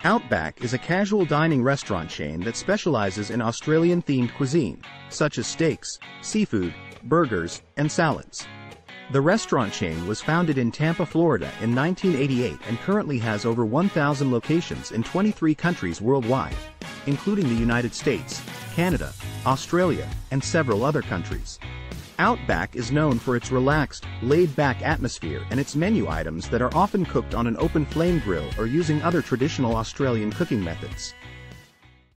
Outback is a casual dining restaurant chain that specializes in Australian-themed cuisine, such as steaks, seafood, burgers, and salads. The restaurant chain was founded in Tampa, Florida in 1988 and currently has over 1,000 locations in 23 countries worldwide, including the United States, Canada, Australia, and several other countries. Outback is known for its relaxed, laid-back atmosphere and its menu items that are often cooked on an open flame grill or using other traditional Australian cooking methods.